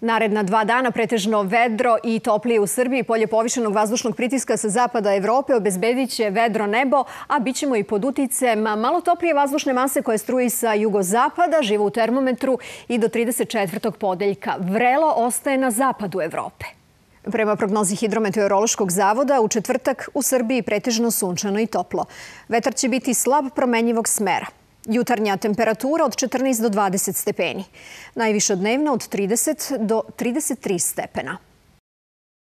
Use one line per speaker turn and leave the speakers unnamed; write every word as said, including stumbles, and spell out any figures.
Naredna dva dana pretežno vedro i toplije u Srbiji. Polje povišenog vazdušnog pritiska sa zapada Evrope obezbedit će vedro nebo, a bit ćemo i pod uticajem malo toplije vazdušne mase koje struji sa jugozapada, živo u termometru i do trideset četvrtog podeljka. Vrelo ostaje na zapadu Evrope. Prema prognozi Hidrometeorološkog zavoda, u četvrtak u Srbiji pretežno sunčano i toplo. Vetar će biti slab promenjivog smera. Jutarnja temperatura od četrnaest do dvadeset stepeni. Najviša dnevna od trideset do trideset tri stepena.